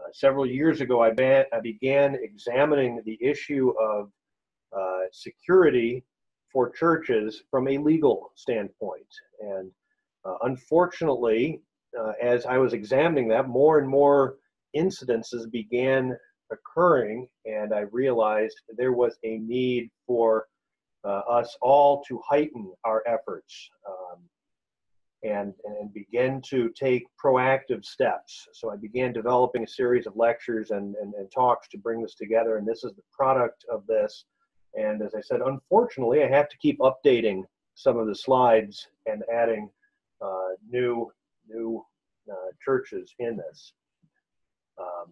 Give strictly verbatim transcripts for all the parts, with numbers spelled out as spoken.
several years ago, I, ban I began examining the issue of uh, security for churches from a legal standpoint. And uh, unfortunately, uh, as I was examining that, more and more incidences began occurring, and I realized there was a need for uh, us all to heighten our efforts um, and, and begin to take proactive steps. So I began developing a series of lectures and, and, and talks to bring this together, and this is the product of this. And as I said, unfortunately, I have to keep updating some of the slides and adding uh, new, new uh, churches in this. Um,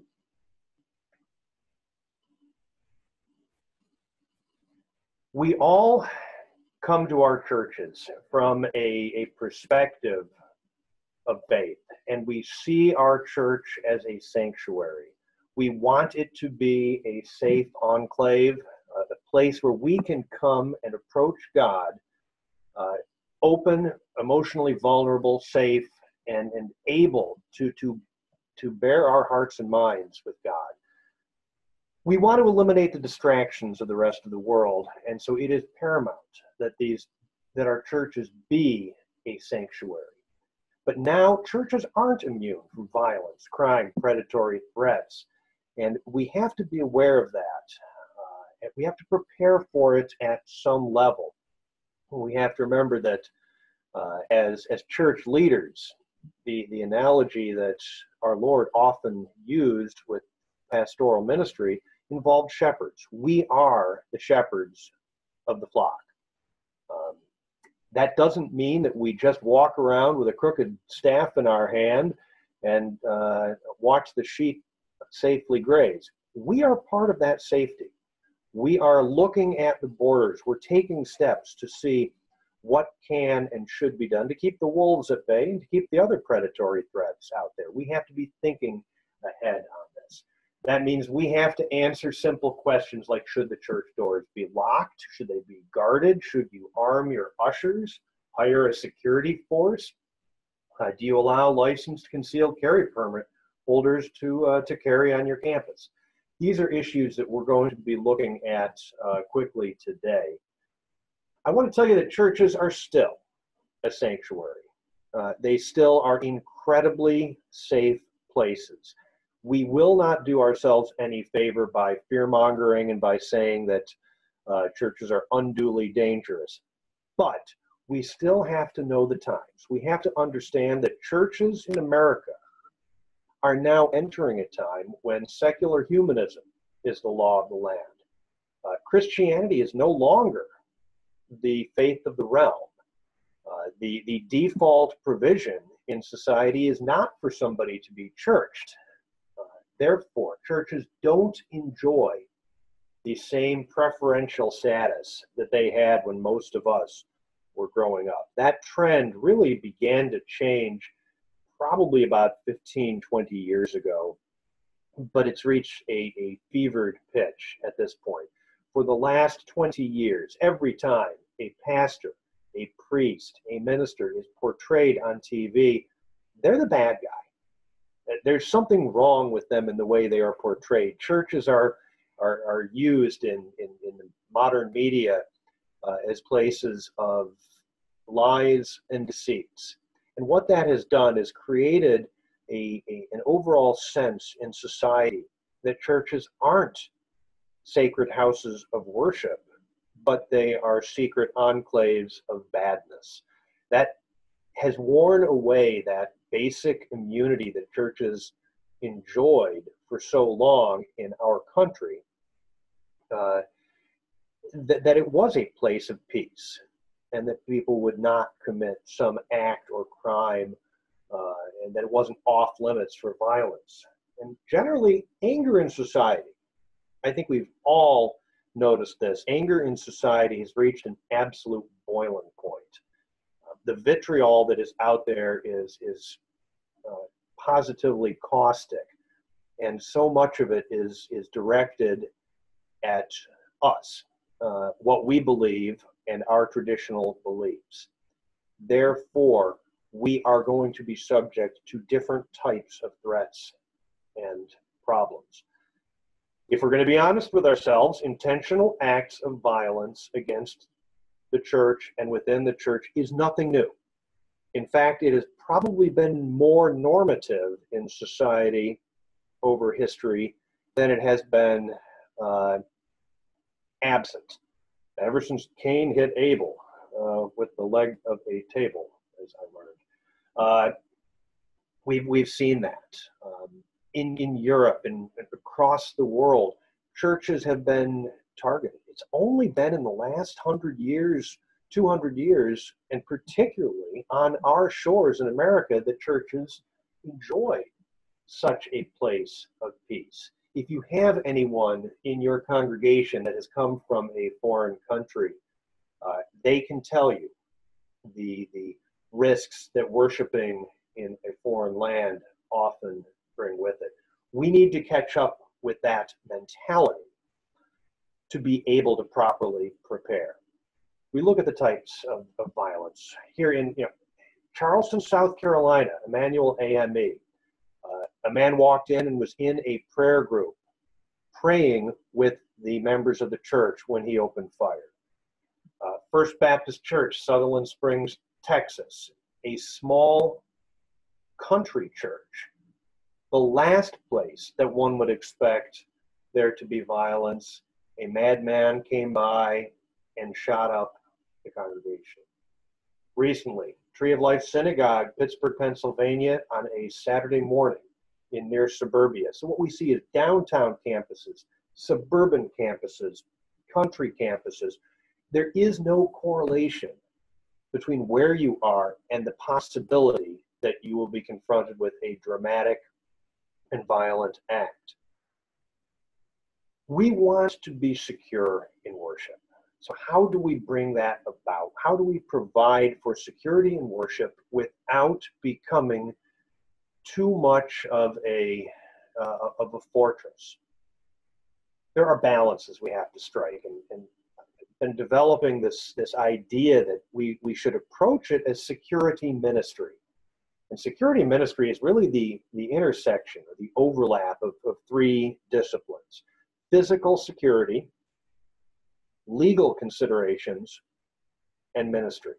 we all come to our churches from a, a perspective of faith, and we see our church as a sanctuary. We want it to be a safe enclave, uh, a place where we can come and approach God, uh, open, emotionally vulnerable, safe, and, and able to, to, to bear our hearts and minds with God. We want to eliminate the distractions of the rest of the world, and so it is paramount that these that our churches be a sanctuary. But now churches aren't immune from violence, crime, predatory threats, and we have to be aware of that. Uh, and we have to prepare for it at some level. We have to remember that uh, as as church leaders, the the analogy that our Lord often used with pastoral ministry involved shepherds. We are the shepherds of the flock. Um, that doesn't mean that we just walk around with a crooked staff in our hand and uh, watch the sheep safely graze. We are part of that safety. We are looking at the borders. We're taking steps to see what can and should be done to keep the wolves at bay and to keep the other predatory threats out there. We have to be thinking ahead on this. That means we have to answer simple questions like, should the church doors be locked? Should they be guarded? Should you arm your ushers? Hire a security force? Uh, do you allow licensed concealed carry permit holders to, uh, to carry on your campus? These are issues that we're going to be looking at uh, quickly today. I want to tell you that churches are still a sanctuary. Uh, they still are incredibly safe places. We will not do ourselves any favor by fear-mongering and by saying that uh, churches are unduly dangerous. But we still have to know the times. We have to understand that churches in America are now entering a time when secular humanism is the law of the land. Uh, Christianity is no longer the faith of the realm. Uh, the, the default provision in society is not for somebody to be churched. Therefore, churches don't enjoy the same preferential status that they had when most of us were growing up. That trend really began to change probably about fifteen, twenty years ago, but it's reached a, a fevered pitch at this point. For the last twenty years, every time a pastor, a priest, a minister is portrayed on T V, they're the bad guy. There's something wrong with them in the way they are portrayed. Churches are are, are used in, in, in modern media uh, as places of lies and deceits. And what that has done is created a, a, an overall sense in society that churches aren't sacred houses of worship, but they are secret enclaves of badness. That has worn away that basic immunity that churches enjoyed for so long in our country, uh, th that it was a place of peace, and that people would not commit some act or crime, uh, and that it wasn't off limits for violence. And generally, anger in society, I think we've all noticed this, anger in society has reached an absolute boiling point. The vitriol that is out there is, is uh, positively caustic, and so much of it is, is directed at us, uh, what we believe and our traditional beliefs. Therefore, we are going to be subject to different types of threats and problems. If we're going to be honest with ourselves, intentional acts of violence against the church and within the church is nothing new. In fact, it has probably been more normative in society over history than it has been uh, absent. Ever since Cain hit Abel uh, with the leg of a table, as I learned, uh, we've we've seen that um, in in Europe and, and across the world. Churches have been targeted. It's only been in the last hundred years, two hundred years, and particularly on our shores in America, that churches enjoy such a place of peace. If you have anyone in your congregation that has come from a foreign country, uh, they can tell you the, the risks that worshiping in a foreign land often bring with it. We need to catch up with that mentality to be able to properly prepare. We look at the types of, of violence. Here in you know, Charleston, South Carolina, Emmanuel A M E, uh, a man walked in and was in a prayer group praying with the members of the church when he opened fire. Uh, First Baptist Church, Sutherland Springs, Texas, a small country church, the last place that one would expect there to be violence. A madman came by and shot up the congregation. Recently, Tree of Life Synagogue, Pittsburgh, Pennsylvania, on a Saturday morning in near suburbia. So what we see is downtown campuses, suburban campuses, country campuses. There is no correlation between where you are and the possibility that you will be confronted with a dramatic and violent act. We want to be secure in worship. So how do we bring that about? How do we provide for security in worship without becoming too much of a uh, of a fortress? There are balances we have to strike, and, and been developing this this idea that we we should approach it as security ministry. And security ministry is really the the intersection or the overlap of, of three disciplines: physical security, legal considerations, and ministry.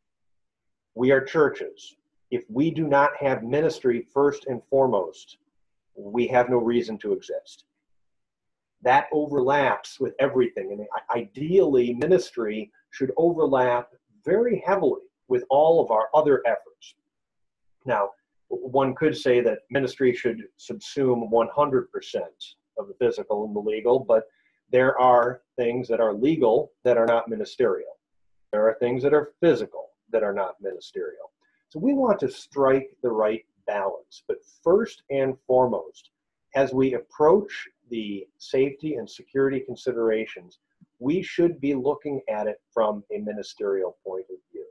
We are churches. If we do not have ministry first and foremost, we have no reason to exist. That overlaps with everything. And ideally, ministry should overlap very heavily with all of our other efforts. Now, one could say that ministry should subsume one hundred percent of the physical and the legal, but there are things that are legal that are not ministerial. There are things that are physical that are not ministerial. So we want to strike the right balance. But first and foremost, as we approach the safety and security considerations, we should be looking at it from a ministerial point of view.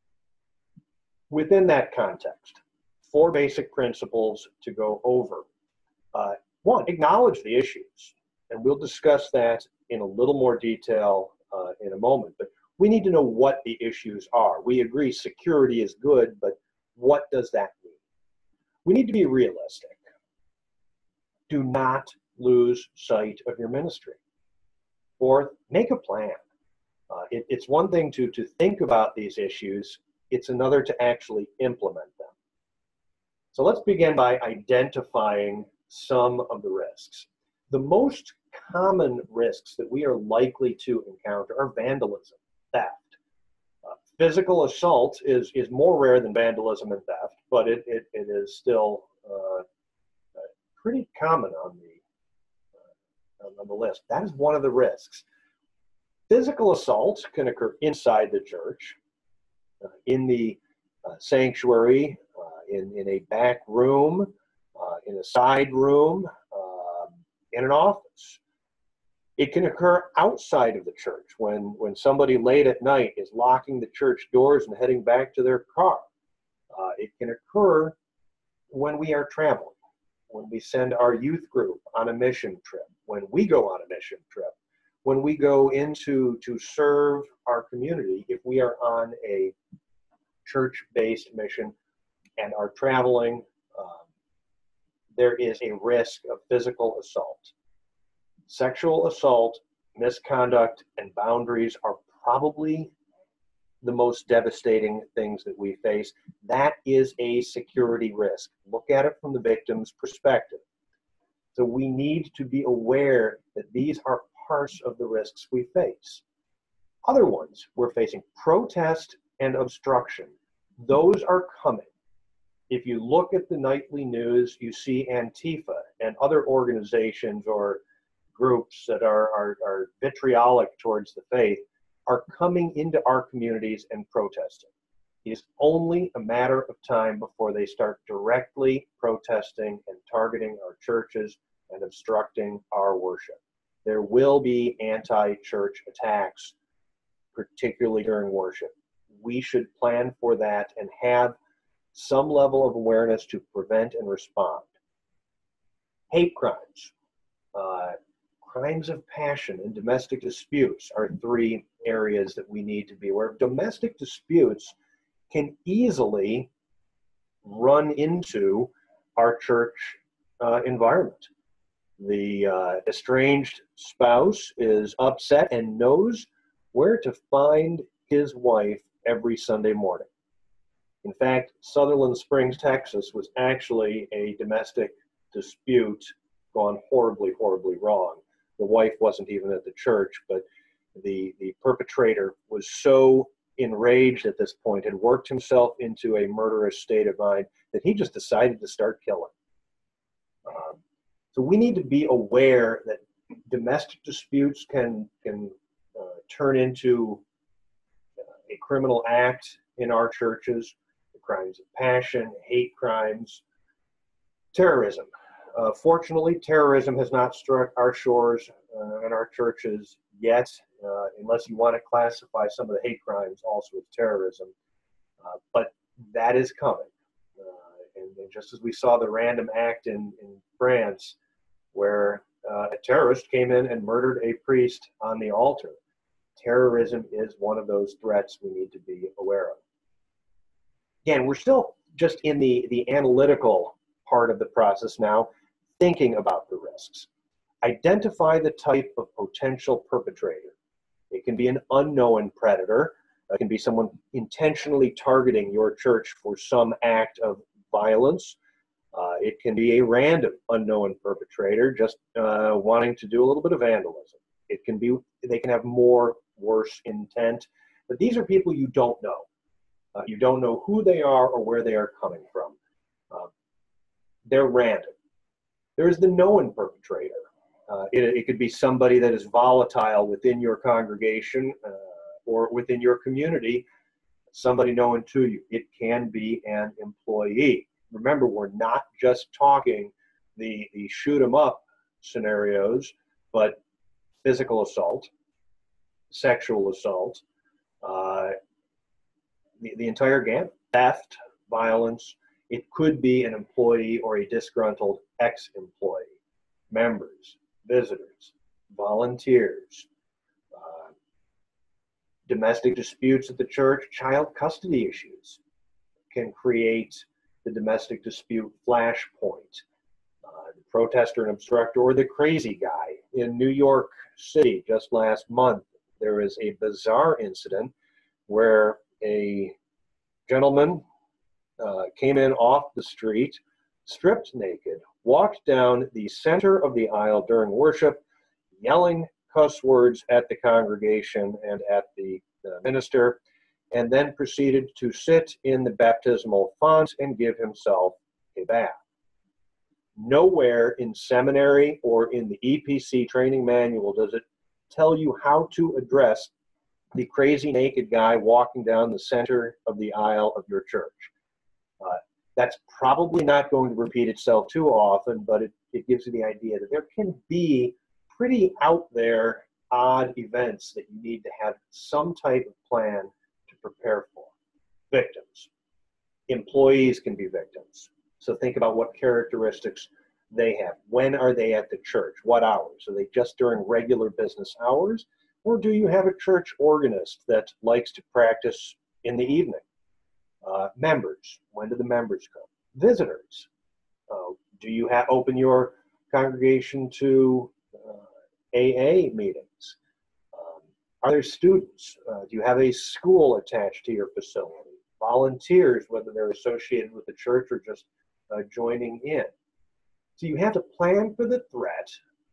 Within that context, four basic principles to go over. Uh, one, acknowledge the issues. And we'll discuss that in a little more detail uh, in a moment. But we need to know what the issues are. We agree security is good, but what does that mean? We need to be realistic. Do not lose sight of your ministry. Fourth, make a plan. Uh, it, it's one thing to, to think about these issues. It's another to actually implement them. So let's begin by identifying some of the risks. The most common risks that we are likely to encounter are vandalism, theft. Uh, physical assault is, is more rare than vandalism and theft, but it, it, it is still uh, uh, pretty common on the, uh, on the list. That is one of the risks. Physical assault can occur inside the church, uh, in the uh, sanctuary, uh, in, in a back room, uh, in a side room, uh, in an office. It can occur outside of the church when, when somebody late at night is locking the church doors and heading back to their car. Uh, it can occur when we are traveling, when we send our youth group on a mission trip, when we go on a mission trip, when we go into to serve our community, if we are on a church-based mission and are traveling, um, there is a risk of physical assault. Sexual assault, misconduct, and boundaries are probably the most devastating things that we face. That is a security risk. Look at it from the victim's perspective. So we need to be aware that these are parts of the risks we face. Other ones we're facing: protest and obstruction. Those are coming. If you look at the nightly news, you see Antifa and other organizations or groups that are, are, are vitriolic towards the faith are coming into our communities and protesting. It is only a matter of time before they start directly protesting and targeting our churches and obstructing our worship. There will be anti-church attacks, particularly during worship. We should plan for that and have some level of awareness to prevent and respond. Hate crimes, uh, crimes of passion, and domestic disputes are three areas that we need to be aware of. Domestic disputes can easily run into our church uh, environment. The uh, estranged spouse is upset and knows where to find his wife every Sunday morning. In fact, Sutherland Springs, Texas was actually a domestic dispute gone horribly, horribly wrong. The wife wasn't even at the church, but the, the perpetrator was so enraged at this point, had worked himself into a murderous state of mind, that he just decided to start killing. Um, so we need to be aware that domestic disputes can, can uh, turn into a criminal act in our churches. The crimes of passion, hate crimes, terrorism. Uh, fortunately, terrorism has not struck our shores uh, and our churches yet, uh, unless you want to classify some of the hate crimes also as terrorism. Uh, but that is coming. Uh, and, and just as we saw the random act in, in France, where uh, a terrorist came in and murdered a priest on the altar, terrorism is one of those threats we need to be aware of. Again, we're still just in the, the analytical part of the process now, thinking about the risks. Identify the type of potential perpetrator. It can be an unknown predator. It can be someone intentionally targeting your church for some act of violence. Uh, it can be a random unknown perpetrator just uh, wanting to do a little bit of vandalism. It can be, they can have more worse intent, but these are people you don't know. Uh, you don't know who they are or where they are coming from. Uh, they're random. There's the known perpetrator. Uh, it, it could be somebody that is volatile within your congregation uh, or within your community, somebody known to you. It can be an employee. Remember, we're not just talking the, the shoot 'em up scenarios, but physical assault, sexual assault, uh, the, the entire gamut, theft, violence. It could be an employee or a disgruntled ex-employee, members, visitors, volunteers, uh, domestic disputes at the church, child custody issues can create the domestic dispute flashpoint. Uh, the protester and obstructor, or the crazy guy. In New York City just last month, there was a bizarre incident where a gentleman uh, came in off the street, stripped naked, walked down the center of the aisle during worship, yelling cuss words at the congregation and at the, the minister, and then proceeded to sit in the baptismal font and give himself a bath. Nowhere in seminary or in the E P C training manual does it tell you how to address the crazy naked guy walking down the center of the aisle of your church. Uh, that's probably not going to repeat itself too often, but it, it gives you the idea that there can be pretty out there odd events that you need to have some type of plan to prepare for. Victims. Employees can be victims. So think about what characteristics they have. When are they at the church? What hours? Are they just during regular business hours? Or do you have a church organist that likes to practice in the evening? Uh, members. When do the members come? Visitors. Uh, Do you have open your congregation to uh, A A meetings? Um, are there students? Uh, do you have a school attached to your facility? Volunteers, whether they're associated with the church or just uh, joining in. So you have to plan for the threat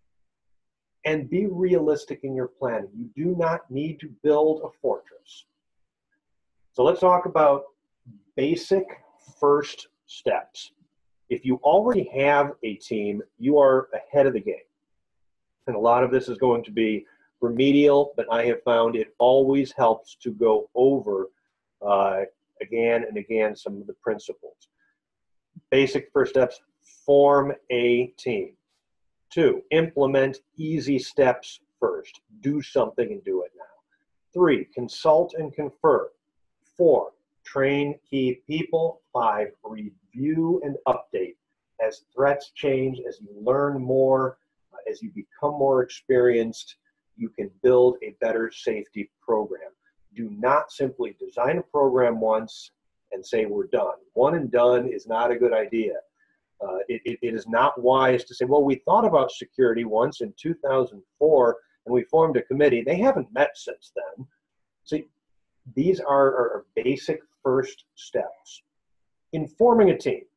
and be realistic in your planning. You do not need to build a fortress. So let's talk about basic first steps. If you already have a team, you are ahead of the game. And a lot of this is going to be remedial, but I have found it always helps to go over uh, again and again some of the principles. Basic first steps: form a team. Two, implement easy steps first. Do something and do it now. Three, consult and confer. Four, train key people. Five, review and update. As threats change, as you learn more, uh, as you become more experienced, you can build a better safety program. Do not simply design a program once and say we're done. One and done is not a good idea. Uh, it, it, it is not wise to say, well, we thought about security once in two thousand four and we formed a committee. They haven't met since then. See, these are, are basic first steps. In forming a team,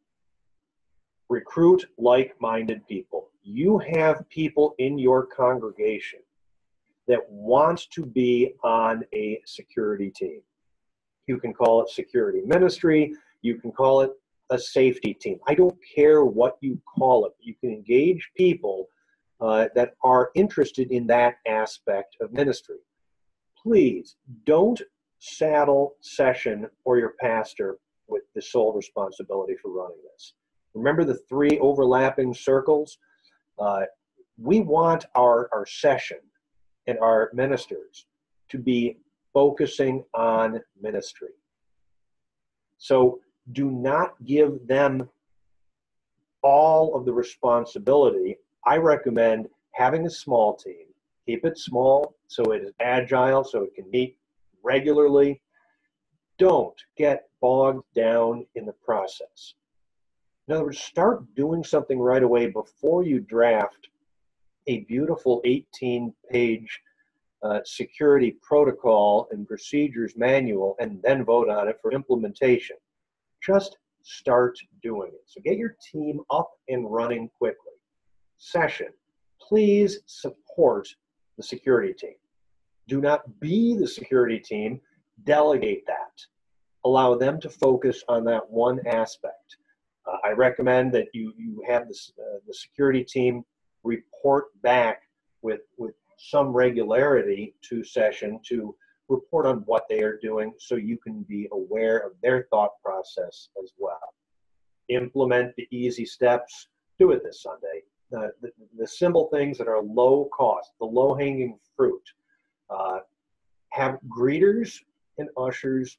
recruit like-minded people. You have people in your congregation that want to be on a security team. You can call it security ministry. You can call it a safety team. I don't care what you call it. You can engage people uh, that are interested in that aspect of ministry. Please don't saddle session or your pastor with the sole responsibility for running this. Remember the three overlapping circles? Uh, we want our, our session and our ministers to be focusing on ministry. So do not give them all of the responsibility. I recommend having a small team. Keep it small so it is agile, so it can meet regularly. Don't get bogged down in the process. In other words, start doing something right away before you draft a beautiful eighteen page uh, security protocol and procedures manual and then vote on it for implementation. Just start doing it. So get your team up and running quickly. Session, please support the security team. Do not be the security team. Delegate that. Allow them to focus on that one aspect. Uh, I recommend that you, you have this, uh, the security team report back with, with some regularity to session to report on what they are doing so you can be aware of their thought process as well. Implement the easy steps. Do it this Sunday. Uh, the, the simple things that are low cost, the low-hanging fruit. Uh, have greeters and ushers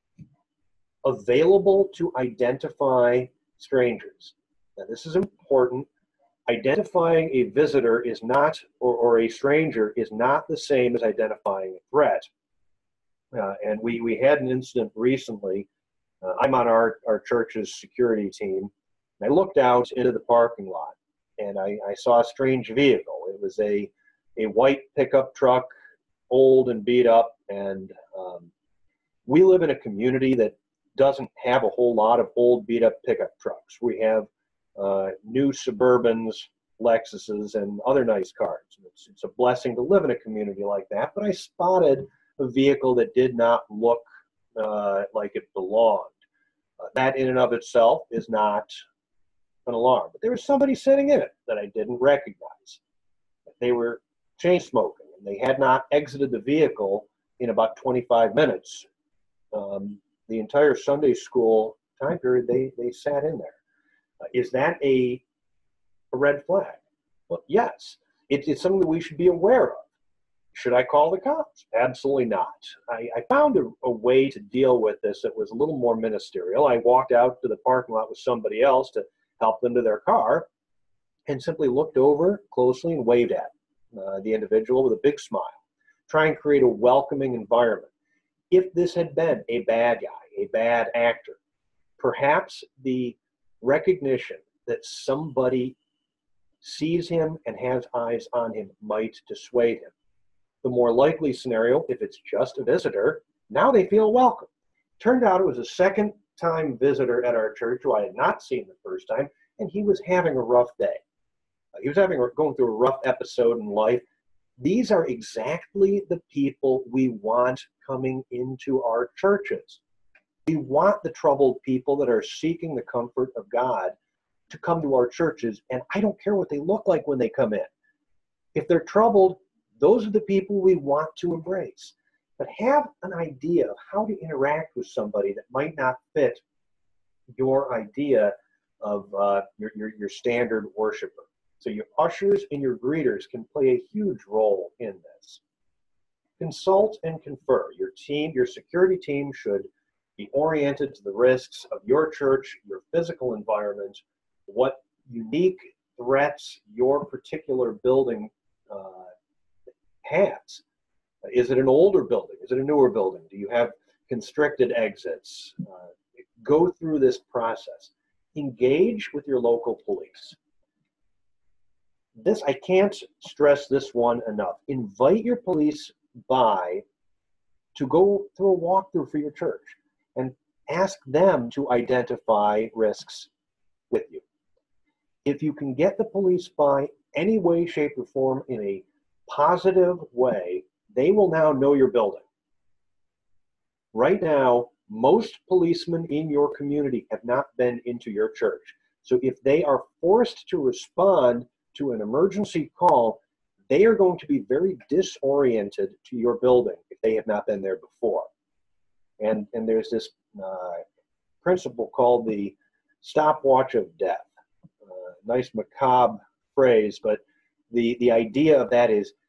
available to identify strangers. Now, this is important. Identifying a visitor is not, or, or a stranger is not the same as identifying a threat. Uh, and we, we had an incident recently. Uh, I'm on our, our church's security team. And I looked out into the parking lot and I, I saw a strange vehicle. It was a, a white pickup truck, old and beat up. And um, we live in a community that doesn't have a whole lot of old beat up pickup trucks. We have uh, new Suburbans, Lexuses, and other nice cars. It's, it's a blessing to live in a community like that. But I spotted a vehicle that did not look uh, like it belonged. Uh, that in and of itself is not an alarm. But there was somebody sitting in it that I didn't recognize. They were chain smoking, and they had not exited the vehicle in about twenty-five minutes. Um, the entire Sunday school time period, they, they sat in there. Uh, is that a, a red flag? Well, yes. It, it's something that we should be aware of. Should I call the cops? Absolutely not. I, I found a, a way to deal with this that was a little more ministerial. I walked out to the parking lot with somebody else to help them to their car and simply looked over closely and waved at uh, the individual with a big smile. Try and create a welcoming environment. If this had been a bad guy, a bad actor, perhaps the recognition that somebody sees him and has eyes on him might dissuade him. The more likely scenario, if it's just a visitor, now they feel welcome. Turned out it was a second time visitor at our church who I had not seen the first time, and he was having a rough day. Uh, he was having going through a rough episode in life. These are exactly the people we want coming into our churches. We want the troubled people that are seeking the comfort of God to come to our churches, and I don't care what they look like when they come in. If they're troubled, those are the people we want to embrace. But have an idea of how to interact with somebody that might not fit your idea of uh, your, your, your standard worshiper. So your ushers and your greeters can play a huge role in this. Consult and confer. Your team, your security team should be oriented to the risks of your church, your physical environment, what unique threats your particular building uh, has. Is it an older building? Is it a newer building? Do you have constricted exits? Uh, go through this process. Engage with your local police. This, I can't stress this one enough. Invite your police by to go through a walkthrough for your church and ask them to identify risks with you. If you can get the police by any way, shape, or form in a positive way, they will now know your building. Right now, most policemen in your community have not been into your church. So if they are forced to respond to an emergency call, they are going to be very disoriented to your building if they have not been there before. And, and there's this uh, principle called the stopwatch of death. Uh, nice macabre phrase, but the, the idea of that is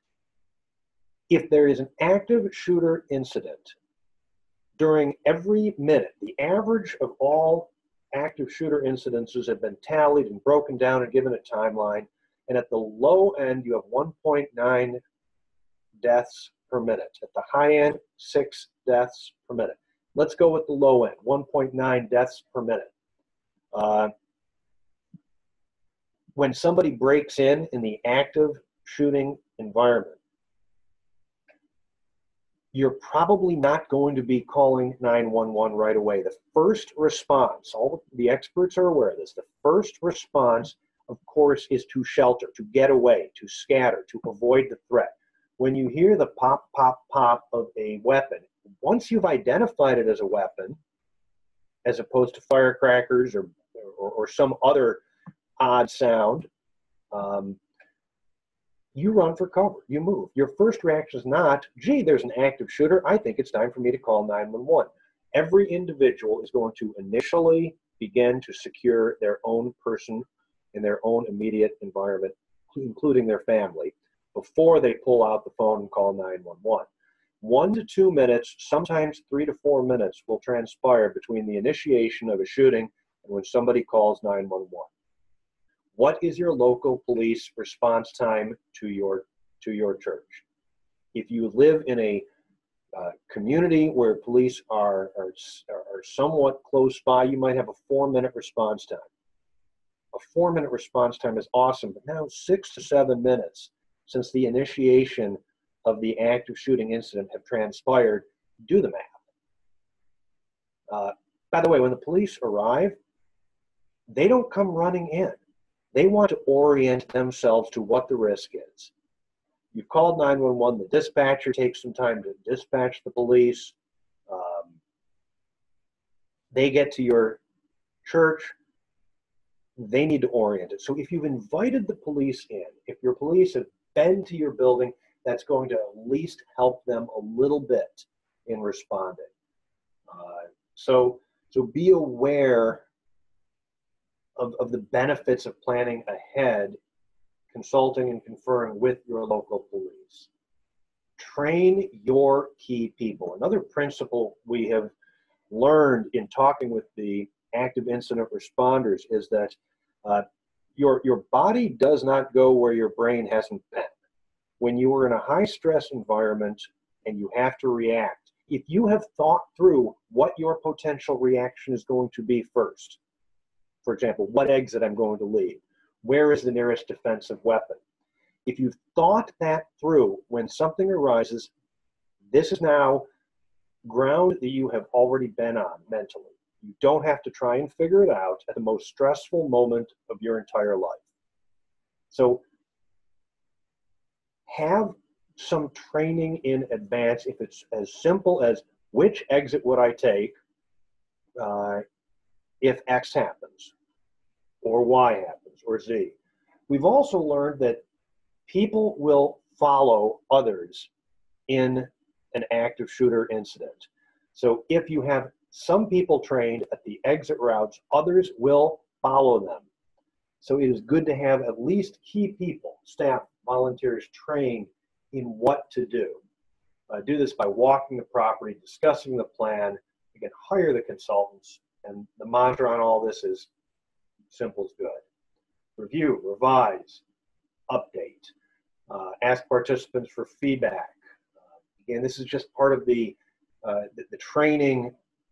if there is an active shooter incident during every minute, the average of all active shooter incidences have been tallied and broken down and given a timeline. And at the low end, you have one point nine deaths per minute. At the high end, six deaths per minute. Let's go with the low end, one point nine deaths per minute. Uh, when somebody breaks in in the active shooting environment, you're probably not going to be calling nine one one right away. The first response, all the experts are aware of this, the first response, of course, is to shelter, to get away, to scatter, to avoid the threat. When you hear the pop, pop, pop of a weapon, once you've identified it as a weapon, as opposed to firecrackers or, or, or some other odd sound, um, you run for cover, you move. Your first reaction is not, gee, there's an active shooter, I think it's time for me to call nine one one. Every individual is going to initially begin to secure their own person in their own immediate environment, including their family, before they pull out the phone and call nine one one. One to two minutes, sometimes three to four minutes will transpire between the initiation of a shooting and when somebody calls nine one one. What is your local police response time to your, to your church? If you live in a uh, community where police are, are, are somewhat close by, you might have a four-minute response time. A four-minute response time is awesome, but now six to seven minutes since the initiation of the active shooting incident have transpired. Do the math. Uh, by the way, when the police arrive, they don't come running in. They want to orient themselves to what the risk is. You've called nine one one, the dispatcher takes some time to dispatch the police. Um, they get to your church, they need to orient it. So if you've invited the police in, if your police have been to your building, that's going to at least help them a little bit in responding. Uh, so, so be aware Of, of the benefits of planning ahead, consulting and conferring with your local police. Train your key people. Another principle we have learned in talking with the active incident responders is that uh, your, your body does not go where your brain hasn't been. When you are in a high stress environment and you have to react, if you have thought through what your potential reaction is going to be first, for example, what exit I'm going to leave. Where is the nearest defensive weapon? If you've thought that through, when something arises, this is now ground that you have already been on mentally. You don't have to try and figure it out at the most stressful moment of your entire life. So have some training in advance. If it's as simple as which exit would I take uh, if X happens, or Y happens, or Z. We've also learned that people will follow others in an active shooter incident. So if you have some people trained at the exit routes, others will follow them. So it is good to have at least key people, staff, volunteers trained in what to do. Uh, do this by walking the property, discussing the plan. Again, hire the consultants, and the mantra on all this is simple as good. Review, revise, update. Uh, ask participants for feedback. Uh, again, this is just part of the, uh, the, the training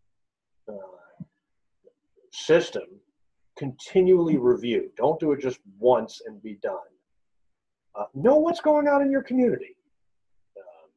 uh, system. Continually review. Don't do it just once and be done. Uh, know what's going on in your community. Um,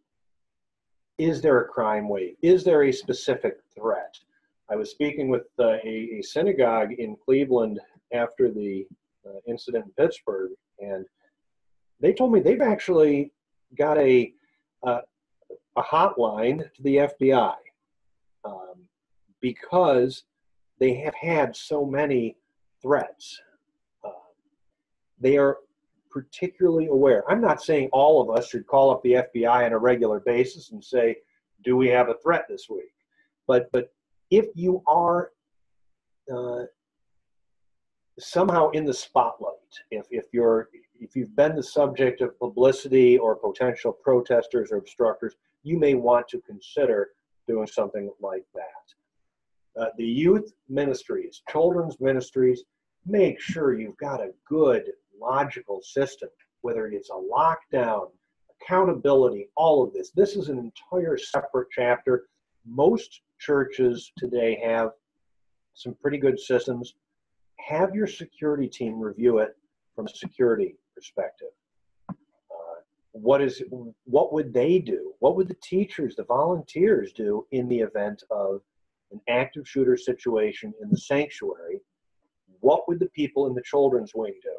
is there a crime wave? Is there a specific threat? I was speaking with uh, a, a synagogue in Cleveland after the uh, incident in Pittsburgh, and they told me they've actually got a, uh, a hotline to the F B I um, because they have had so many threats. Uh, they are particularly aware. I'm not saying all of us should call up the F B I on a regular basis and say, do we have a threat this week? But, but if you are uh, somehow in the spotlight, if, if, you're, if you've been the subject of publicity or potential protesters or obstructors, you may want to consider doing something like that. Uh, the youth ministries, children's ministries, make sure you've got a good, logical system, whether it's a lockdown, accountability, all of this. This is an entire separate chapter. Most churches today have some pretty good systems. Have your security team review it from a security perspective. Uh, what is, what would they do? What would the teachers, the volunteers do in the event of an active shooter situation in the sanctuary? What would the people in the children's wing do?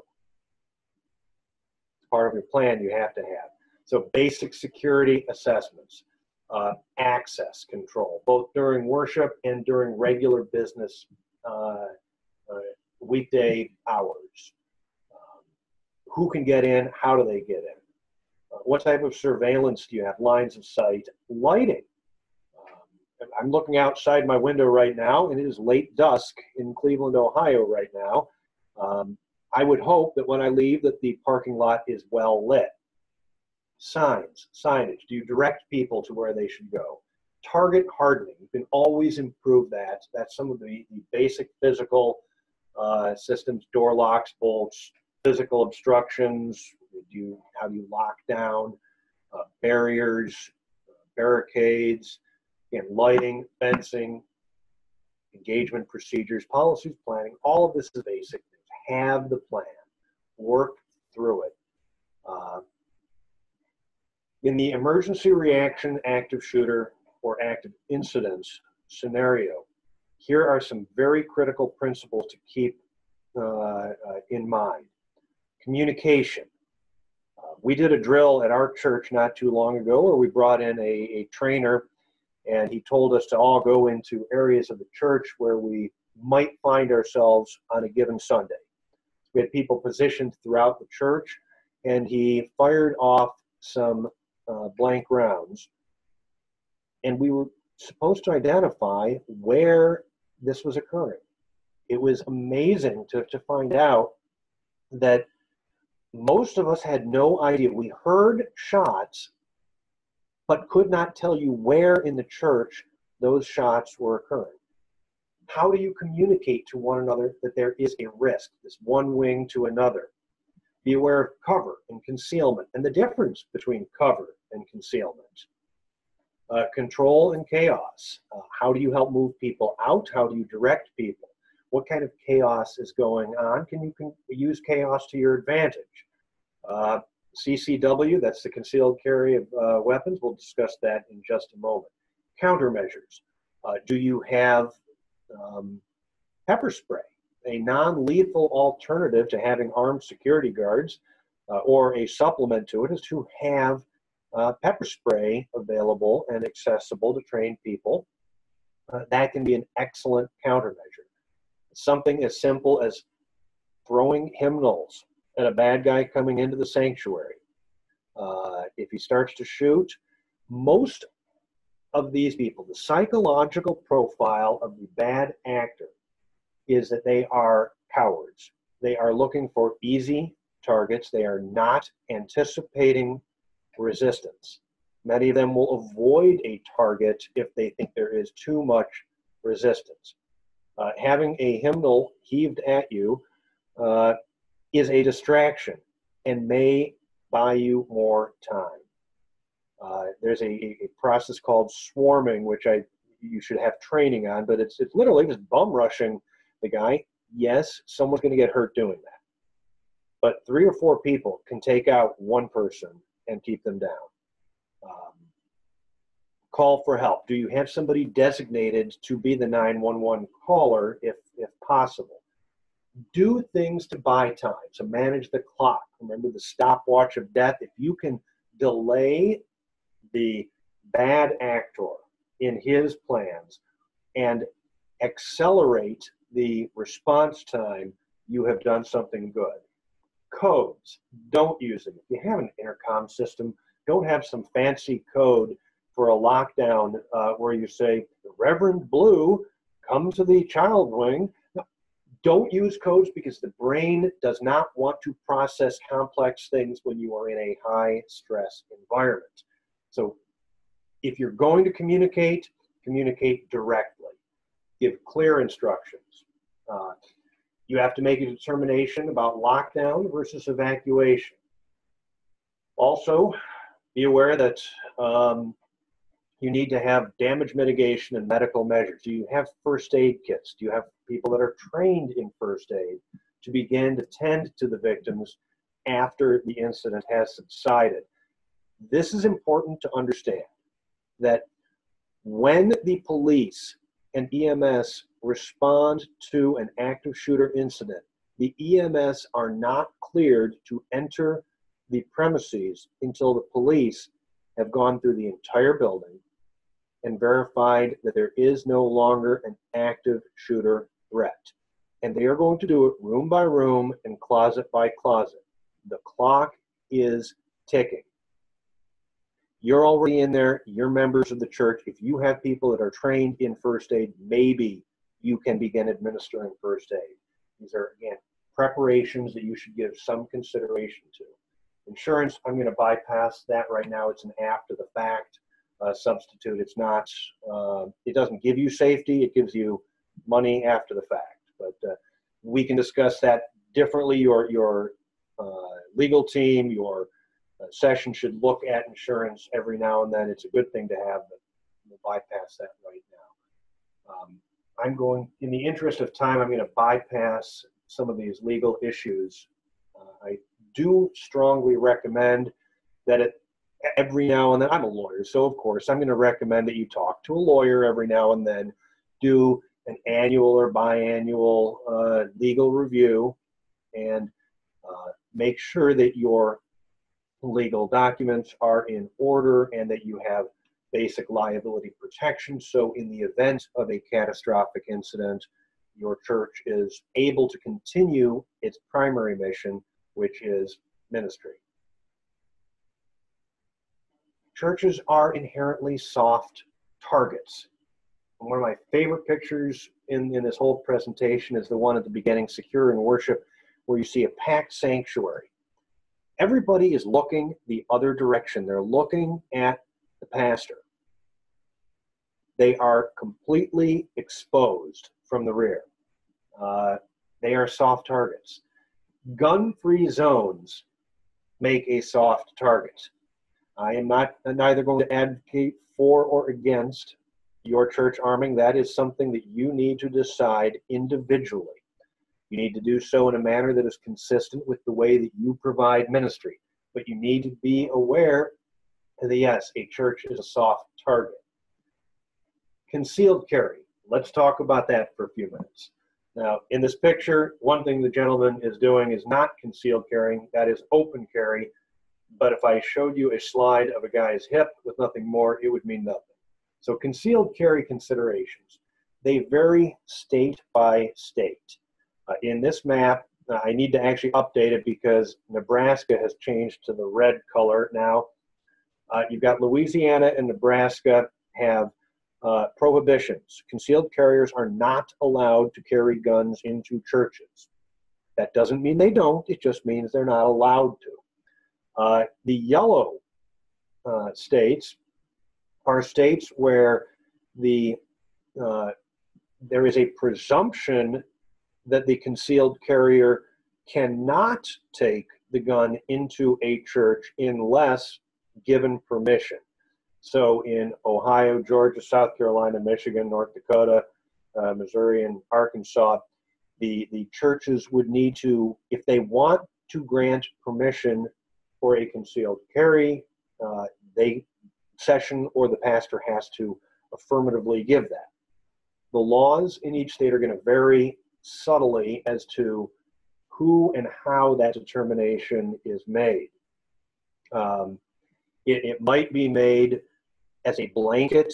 It's part of your plan you have to have. So basic security assessments, uh, access control, both during worship and during regular business uh, uh, weekday hours. Um, who can get in? How do they get in? Uh, what type of surveillance do you have? Lines of sight, lighting. I'm looking outside my window right now, and it is late dusk in Cleveland, Ohio right now. Um, I would hope that when I leave that the parking lot is well lit. Signs, signage. Do you direct people to where they should go? Target hardening. You can always improve that. That's some of the, the basic physical uh, systems, door locks, bolts, physical obstructions. Do you, how do you lock down? Uh, barriers, barricades. Again, lighting, fencing, engagement procedures, policies, planning, all of this is basic. Have the plan. Work through it. Uh, in the emergency reaction active shooter or active incidents scenario, here are some very critical principles to keep uh, uh, in mind. Communication. Uh, we did a drill at our church not too long ago where we brought in a, a trainer, and he told us to all go into areas of the church where we might find ourselves on a given Sunday. We had people positioned throughout the church, and he fired off some uh, blank rounds. And we were supposed to identify where this was occurring. It was amazing to, to find out that most of us had no idea. We heard shots, but could not tell you where in the church those shots were occurring. How do you communicate to one another that there is a risk, this one wing to another? Be aware of cover and concealment and the difference between cover and concealment. Uh, control and chaos. Uh, how do you help move people out? How do you direct people? what kind of chaos is going on? Can you can use chaos to your advantage? Uh, C C W, that's the concealed carry of uh, weapons. We'll discuss that in just a moment. Countermeasures. Uh, do you have um, pepper spray, a non-lethal alternative to having armed security guards, uh, or a supplement to it is to have uh, pepper spray available and accessible to trained people. Uh, that can be an excellent countermeasure. Something as simple as throwing hymnals at a bad guy coming into the sanctuary. Uh, if he starts to shoot, most of these people, the psychological profile of the bad actor is that they are cowards. They are looking for easy targets. They are not anticipating resistance. Many of them will avoid a target if they think there is too much resistance. Uh, having a hymnal heaved at you uh, is a distraction and may buy you more time. Uh, there's a, a process called swarming, which I you should have training on, but it's it's literally just bum rushing the guy. Yes, someone's going to get hurt doing that, but three or four people can take out one person and keep them down. Um, call for help. Do you have somebody designated to be the nine one one caller if if possible? Do things to buy time, so manage the clock. Remember the stopwatch of death. If you can delay the bad actor in his plans and accelerate the response time, you have done something good. Codes, don't use them. If you have an intercom system, don't have some fancy code for a lockdown uh, where you say, Reverend Blue, come to the child wing. No, don't use codes because the brain does not want to process complex things when you are in a high stress environment. So if you're going to communicate, communicate directly. Give clear instructions. Uh, you have to make a determination about lockdown versus evacuation. Also, be aware that um, you need to have damage mitigation and medical measures. Do you have first aid kits? Do you have people that are trained in first aid to begin to tend to the victims after the incident has subsided? This is important to understand, that when the police and E M S respond to an active shooter incident, the E M S are not cleared to enter the premises until the police have gone through the entire building and verified that there is no longer an active shooter threat. And they are going to do it room by room and closet by closet. The clock is ticking. You're already in there, you're members of the church. If you have people that are trained in first aid, maybe you can begin administering first aid. These are, again, preparations that you should give some consideration to. Insurance, I'm going to bypass that right now. It's an after the fact uh, substitute. It's not, uh, it doesn't give you safety, it gives you money after the fact. But uh, we can discuss that differently. Your, your uh, legal team, your Uh, session should look at insurance every now and then. It's a good thing to have, but we'll bypass that right now. Um, I'm going, in the interest of time, I'm going to bypass some of these legal issues. Uh, I do strongly recommend that it, every now and then, I'm a lawyer, so of course, I'm going to recommend that you talk to a lawyer every now and then, do an annual or biannual uh, legal review, and uh, make sure that your legal documents are in order and that you have basic liability protection. So in the event of a catastrophic incident, your church is able to continue its primary mission, which is ministry. Churches are inherently soft targets. And one of my favorite pictures in, in this whole presentation is the one at the beginning, Secure in Worship, where you see a packed sanctuary. Everybody is looking the other direction. They're looking at the pastor. They are completely exposed from the rear. Uh, they are soft targets. Gun-free zones make a soft target. I am not neither going to advocate for or against your church arming, that is something that you need to decide individually. You need to do so in a manner that is consistent with the way that you provide ministry. But you need to be aware that, yes, a church is a soft target. Concealed carry. Let's talk about that for a few minutes. Now, in this picture, one thing the gentleman is doing is not concealed carrying, that is open carry. But if I showed you a slide of a guy's hip with nothing more, it would mean nothing. So concealed carry considerations, they vary state by state. Uh, in this map, uh, I need to actually update it because Nebraska has changed to the red color now. Uh, you've got Louisiana and Nebraska have uh, prohibitions. Concealed carriers are not allowed to carry guns into churches. That doesn't mean they don't, it just means they're not allowed to. Uh, the yellow uh, states are states where the uh, there is a presumption that the concealed carrier cannot take the gun into a church unless given permission. So in Ohio, Georgia, South Carolina, Michigan, North Dakota, uh, Missouri, and Arkansas, the, the churches would need to, if they want to grant permission for a concealed carry, uh, they session or the pastor has to affirmatively give that. The laws in each state are going to vary subtly as to who and how that determination is made. Um, it, it might be made as a blanket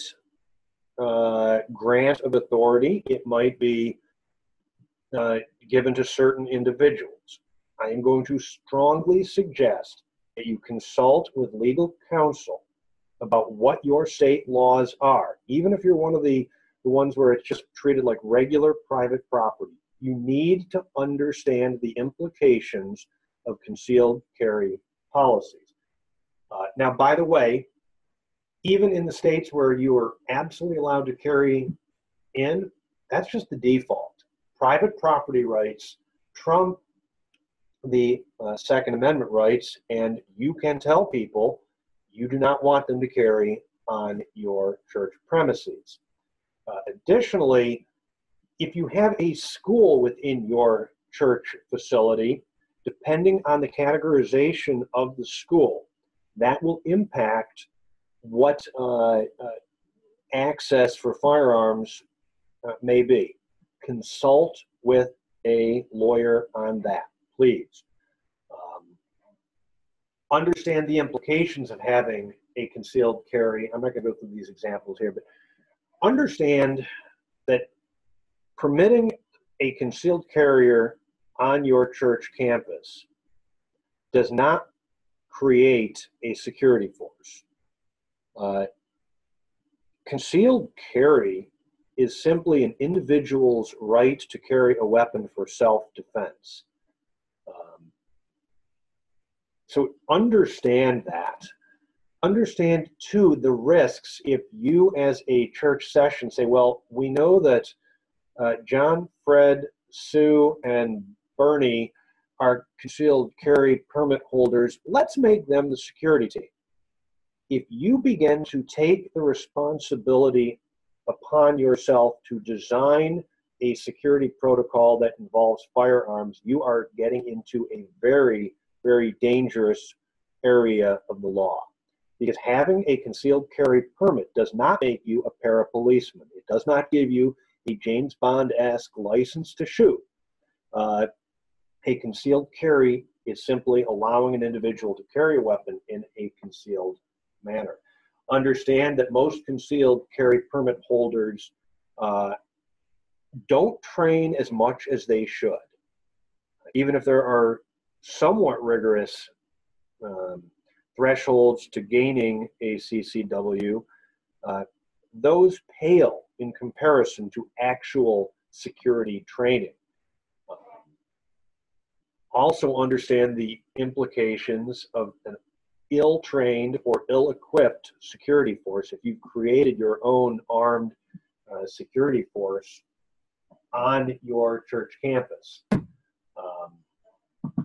uh, grant of authority. It might be uh, given to certain individuals. I am going to strongly suggest that you consult with legal counsel about what your state laws are. Even if you're one of the, the ones where it's just treated like regular private property, you need to understand the implications of concealed carry policies. Uh, now, by the way, even in the states where you are absolutely allowed to carry in, that's just the default. Private property rights trump the uh, Second Amendment rights, and you can tell people you do not want them to carry on your church premises. Uh, additionally, if you have a school within your church facility, depending on the categorization of the school, that will impact what uh, uh, access for firearms uh, may be. Consult with a lawyer on that, please. Um, understand the implications of having a concealed carry. I'm not going to go through these examples here, but understand that permitting a concealed carrier on your church campus does not create a security force. Uh, concealed carry is simply an individual's right to carry a weapon for self-defense. Um, so understand that. Understand, too, the risks if you as a church session say, well, we know that uh, John, Fred, Sue, and Bernie are concealed carry permit holders. Let's make them the security team. If you begin to take the responsibility upon yourself to design a security protocol that involves firearms, you are getting into a very, very dangerous area of the law. Because having a concealed carry permit does not make you a parapoliceman. It does not give you a James Bond-esque license to shoot. Uh, a concealed carry is simply allowing an individual to carry a weapon in a concealed manner. Understand that most concealed carry permit holders uh, don't train as much as they should. Even if there are somewhat rigorous um, thresholds to gaining a C C W, uh, those pale in comparison to actual security training. Um, also understand the implications of an ill-trained or ill-equipped security force. If you've created your own armed uh, security force on your church campus, um,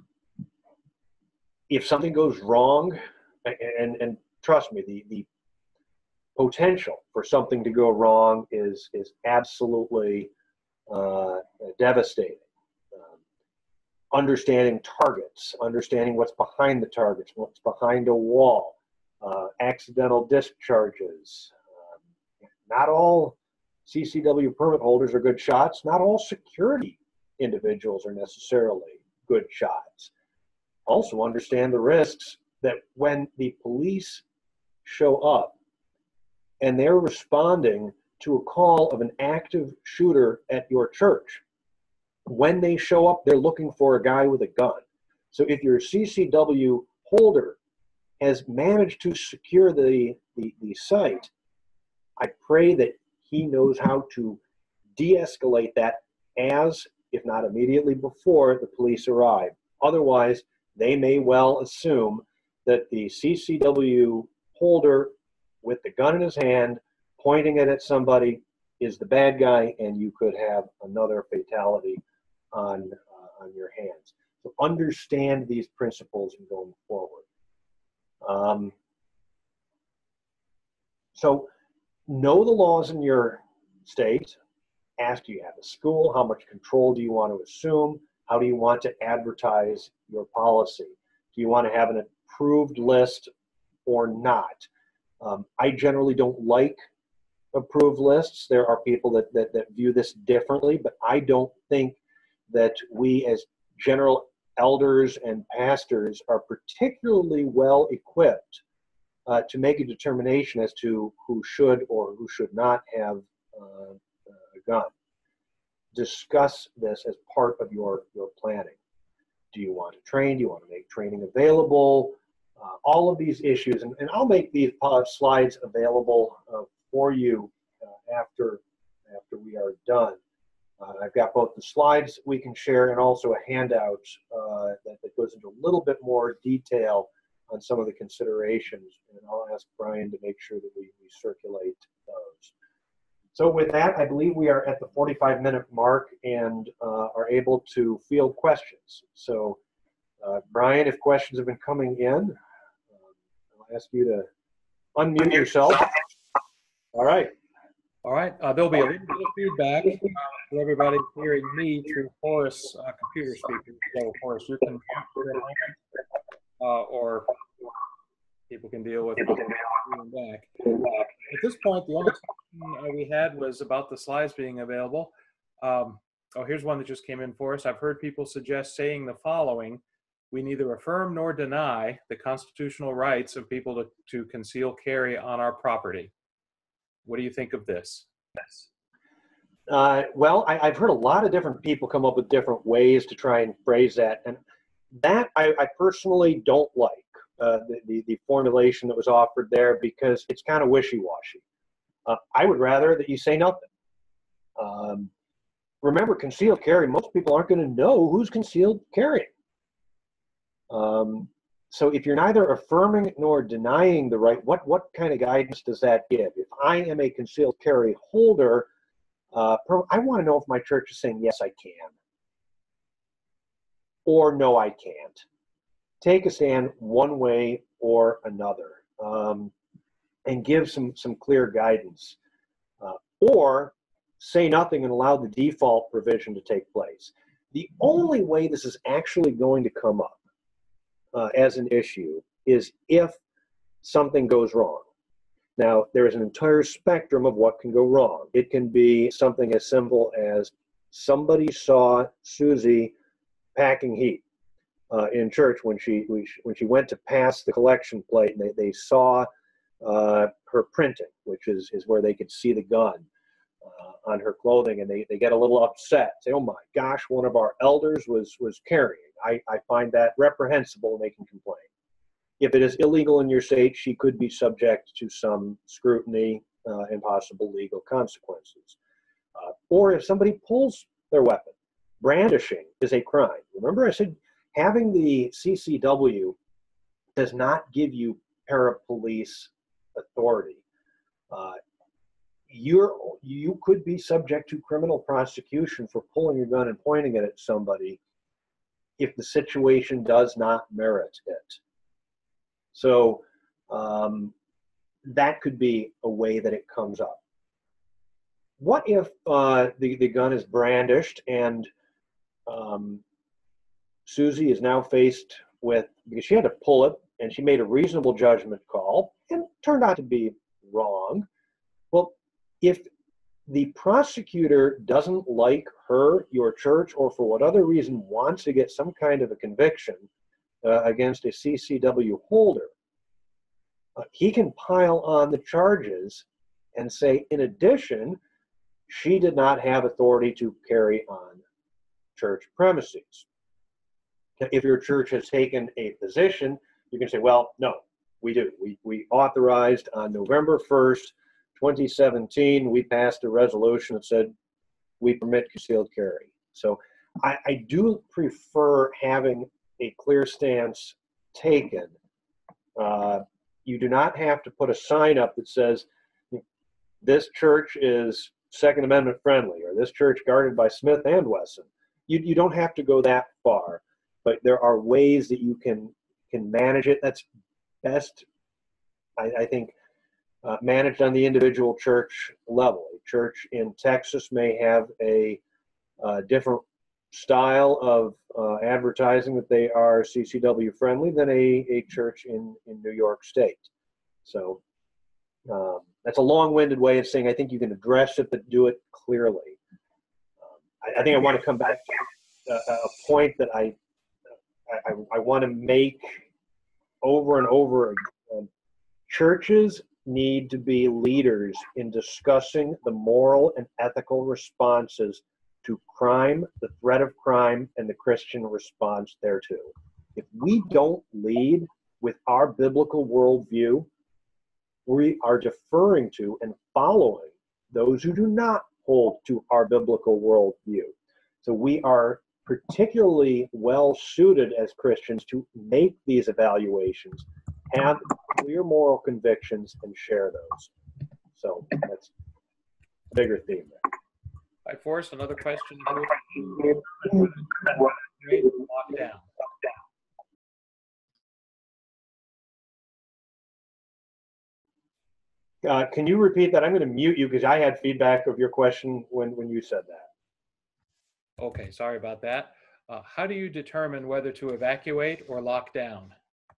if something goes wrong, and, and trust me, the, the potential for something to go wrong is, is absolutely uh, devastating. Um, understanding targets, understanding what's behind the targets, what's behind a wall, uh, accidental discharges. Um, not all C C W permit holders are good shots. Not all security individuals are necessarily good shots. Also understand the risks that when the police show up and they're responding to a call of an active shooter at your church, when they show up, they're looking for a guy with a gun. So if your C C W holder has managed to secure the, the, the site, I pray that he knows how to de-escalate that as, if not immediately before, the police arrive. Otherwise, they may well assume that the C C W holder with the gun in his hand, pointing it at somebody, is the bad guy, and you could have another fatality on, uh, on your hands. So understand these principles going forward. Um, so know the laws in your state. Ask, do you have a school? How much control do you want to assume? How do you want to advertise your policy? Do you want to have an approved list or not? Um, I generally don't like approved lists. There are people that, that, that view this differently, but I don't think that we as general elders and pastors are particularly well equipped uh, to make a determination as to who should or who should not have uh, a gun. Discuss this as part of your, your planning. Do you want to train? Do you want to make training available? Uh, all of these issues, and, and I'll make these uh, slides available uh, for you uh, after, after we are done. Uh, I've got both the slides we can share and also a handout uh, that, that goes into a little bit more detail on some of the considerations, and I'll ask Brian to make sure that we, we circulate those. So with that, I believe we are at the forty-five minute mark and uh, are able to field questions. So uh, Brian, if questions have been coming in, uh, I'll ask you to unmute yourself. All right. All right. Uh, there'll be a little bit of feedback uh, for everybody hearing me through Forrest's uh, computer speaker. So Forrest, you can uh, or people can deal with it back. At this point, the only question we had was about the slides being available. Um, oh, here's one that just came in for us. I've heard people suggest saying the following: we neither affirm nor deny the constitutional rights of people to, to conceal carry on our property. What do you think of this? Yes. Uh, well, I, I've heard a lot of different people come up with different ways to try and phrase that, and that I, I personally don't like. Uh, the, the, the formulation that was offered there, because it's kind of wishy-washy. Uh, I would rather that you say nothing. Um, remember, concealed carry, most people aren't going to know who's concealed carrying. Um, so if you're neither affirming nor denying the right, what, what kind of guidance does that give? If I am a concealed carry holder, uh, I want to know if my church is saying, yes, I can, or no, I can't. Take a stand one way or another, um, and give some, some clear guidance. Uh, or say nothing and allow the default provision to take place. The only way this is actually going to come up uh, as an issue is if something goes wrong. Now, there is an entire spectrum of what can go wrong. It can be something as simple as somebody saw Susie packing heat Uh, in church when she when she went to pass the collection plate, and they, they saw uh, her printing, which is, is where they could see the gun uh, on her clothing, and they, they get a little upset, say, oh my gosh, one of our elders was, was carrying. I, I find that reprehensible, and they can complain. If it is illegal in your state, she could be subject to some scrutiny uh, and possible legal consequences. Uh, or if somebody pulls their weapon, brandishing is a crime. Remember I said, having the C C W does not give you parapolice authority. Uh, you're, you could be subject to criminal prosecution for pulling your gun and pointing it at somebody if the situation does not merit it. So um, that could be a way that it comes up. What if uh, the, the gun is brandished and um, Susie is now faced with, because she had to pull it and she made a reasonable judgment call and turned out to be wrong. Well, if the prosecutor doesn't like her, your church, or for what other reason wants to get some kind of a conviction uh, against a C C W holder, uh, he can pile on the charges and say, in addition, she did not have authority to carry on church premises. If your church has taken a position, you can say, well, no, we do. We, we authorized on November first, twenty seventeen, we passed a resolution that said we permit concealed carry. So I, I do prefer having a clear stance taken. Uh, you do not have to put a sign up that says this church is Second Amendment friendly, or this church guarded by Smith and Wesson. You, you don't have to go that far, but there are ways that you can can manage it. That's best, I, I think, uh, managed on the individual church level. A church in Texas may have a uh, different style of uh, advertising that they are C C W friendly than a, a church in, in New York State. So um, that's a long-winded way of saying I think you can address it, but do it clearly. Um, I, I think I want to come back to a, a point that I, I, I want to make over and over again. Churches need to be leaders in discussing the moral and ethical responses to crime, the threat of crime, and the Christian response thereto. If we don't lead with our biblical worldview, we are deferring to and following those who do not hold to our biblical worldview. So we are particularly well suited as Christians to make these evaluations, have clear moral convictions, and share those. So that's a bigger theme there. All right, Forrest, another question. Lockdown. Uh, can you repeat that? I'm going to mute you because I had feedback of your question when, when you said that. Okay, sorry about that. Uh, how do you determine whether to evacuate or lock down?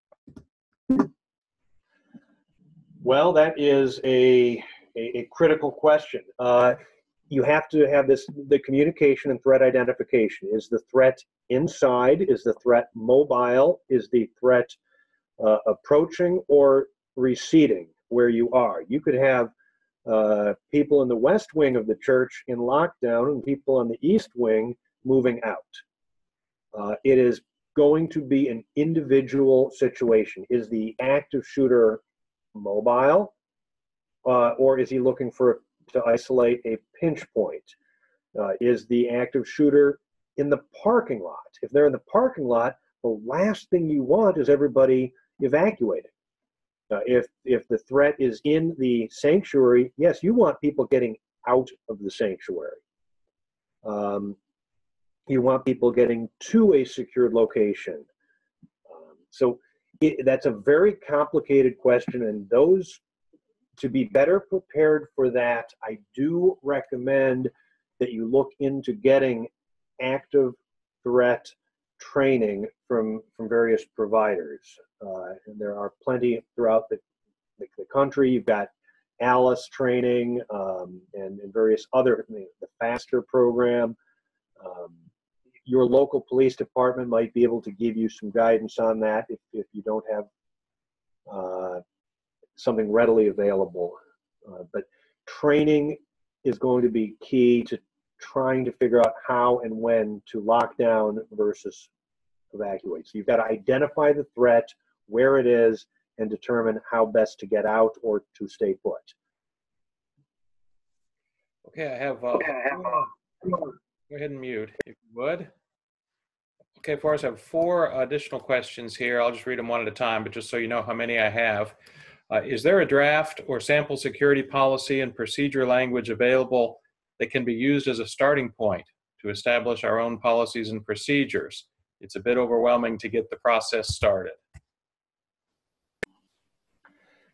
Well, that is a, a, a critical question. Uh, you have to have this, the communication and threat identification. Is the threat inside? Is the threat mobile? Is the threat uh, approaching or receding where you are? You could have uh, people in the west wing of the church in lockdown and people on the east wing moving out. Uh, it is going to be an individual situation. Is the active shooter mobile, uh, or is he looking for to isolate a pinch point? Uh, is the active shooter in the parking lot? If they're in the parking lot, the last thing you want is everybody evacuating. Uh, if if the threat is in the sanctuary, yes, you want people getting out of the sanctuary. Um, you want people getting to a secured location. Um, so it, that's a very complicated question, and those, to be better prepared for that, I do recommend that you look into getting active threat training from, from various providers. Uh, and there are plenty throughout the, the, the country. You've got ALICE training um, and, and various other, the, the FASTER program. Um, your local police department might be able to give you some guidance on that if, if you don't have uh, something readily available. Uh, but training is going to be key to trying to figure out how and when to lock down versus evacuate. So you've got to identify the threat, where it is, and determine how best to get out or to stay put. Okay, I have, uh, go ahead and mute if you would. Okay, Forrest, I have four additional questions here. I'll just read them one at a time, but just so you know how many I have. Uh, is there a draft or sample security policy and procedure language available that can be used as a starting point to establish our own policies and procedures? It's a bit overwhelming to get the process started.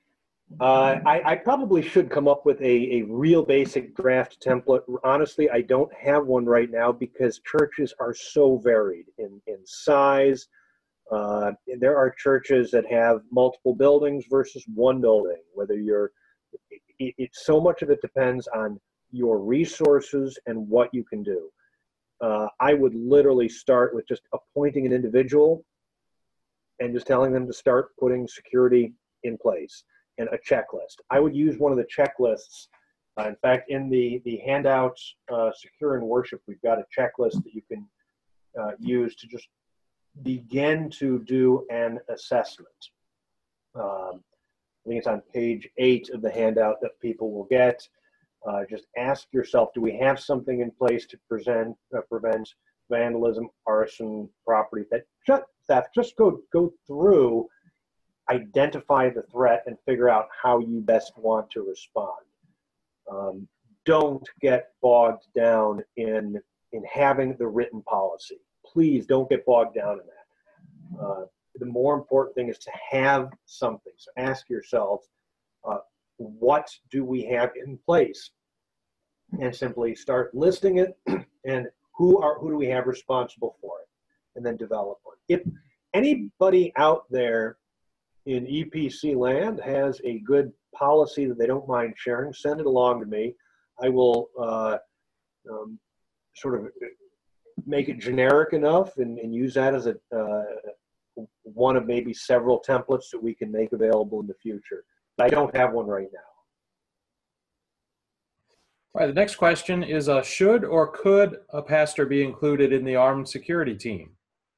Uh, I, I probably should come up with a, a real basic draft template. Honestly, I don't have one right now because churches are so varied in, in size. Uh, there are churches that have multiple buildings versus one building, whether you're, it, it, so much of it depends on your resources and what you can do. Uh, I would literally start with just appointing an individual and just telling them to start putting security in place and a checklist. I would use one of the checklists. Uh, in fact, in the, the handouts, uh, Secure in Worship, we've got a checklist that you can uh, use to just begin to do an assessment. Um, I think it's on page eight of the handout that people will get. Uh, just ask yourself, do we have something in place to present, uh, prevent vandalism, arson, property theft? theft? Just go, go through, identify the threat, and figure out how you best want to respond. Um, don't get bogged down in, in having the written policy. Please don't get bogged down in that. Uh, the more important thing is to have something. So ask yourself, uh, what do we have in place? And simply start listing it, and who are who do we have responsible for it, and then develop one. If anybody out there in E P C land has a good policy that they don't mind sharing, send it along to me. I will uh, um, sort of make it generic enough and, and use that as a uh, one of maybe several templates that we can make available in the future. But I don't have one right now. All right, the next question is, uh, should or could a pastor be included in the armed security team?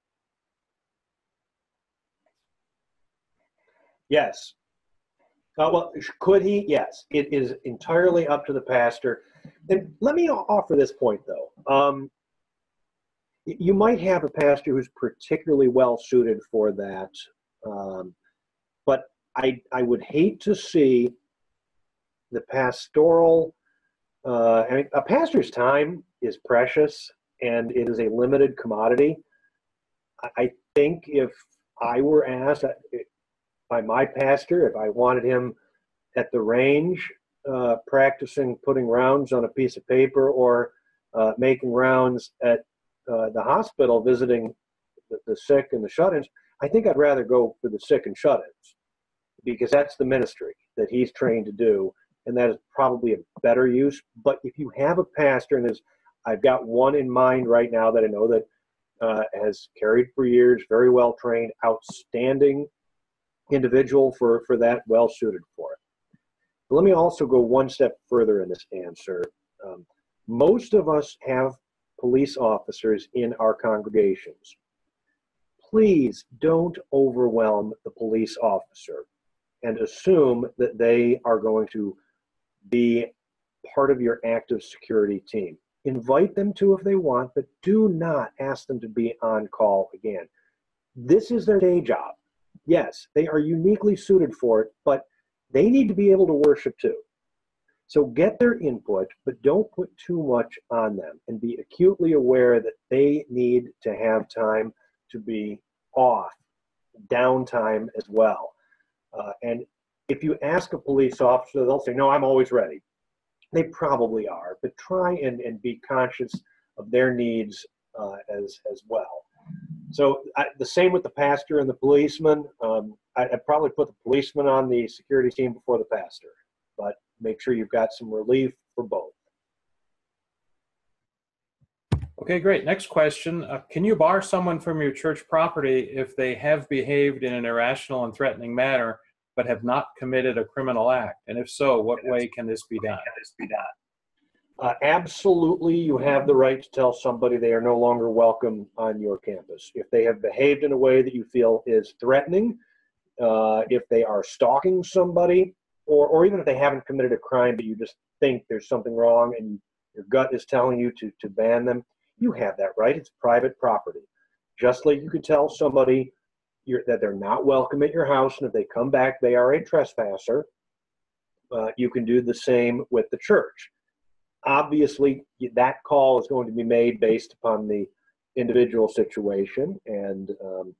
Yes. Uh, well, could he? Yes. It is entirely up to the pastor. And let me offer this point, though. Um, you might have a pastor who's particularly well suited for that, um, but I, I would hate to see the pastoral, uh, I mean, a pastor's time is precious and it is a limited commodity. I, I think if I were asked by my pastor, if I wanted him at the range, uh, practicing putting rounds on a piece of paper, or uh, making rounds at uh, the hospital visiting the, the sick and the shut-ins, I think I'd rather go for the sick and shut-ins, because that's the ministry that he's trained to do, and that is probably a better use. But if you have a pastor, and there's, I've got one in mind right now that I know that uh, has carried for years, very well trained, outstanding individual for, for that, well suited for it. But let me also go one step further in this answer. Um, most of us have police officers in our congregations. Please don't overwhelm the police officer and assume that they are going to be part of your active security team. Invite them to if they want, but do not ask them to be on call again. This is their day job. Yes, they are uniquely suited for it, but they need to be able to worship too. So get their input, but don't put too much on them, and be acutely aware that they need to have time to be off, downtime as well. Uh, and if you ask a police officer, they'll say, no, I'm always ready. They probably are, but try and, and be conscious of their needs uh, as, as well. So I, the same with the pastor and the policeman. Um, I, I'd probably put the policeman on the security team before the pastor, but make sure you've got some relief for both. Okay, great. Next question. Uh, can you bar someone from your church property if they have behaved in an irrational and threatening manner, but have not committed a criminal act? And if so, what way can this be done? Uh, absolutely, you have the right to tell somebody they are no longer welcome on your campus. If they have behaved in a way that you feel is threatening, uh, if they are stalking somebody, or, or even if they haven't committed a crime, but you just think there's something wrong and your gut is telling you to, to ban them, you have that right. It's private property. Just like you could tell somebody you're, that they're not welcome at your house, and if they come back, they are a trespasser, uh, you can do the same with the church. Obviously, that call is going to be made based upon the individual situation, and um,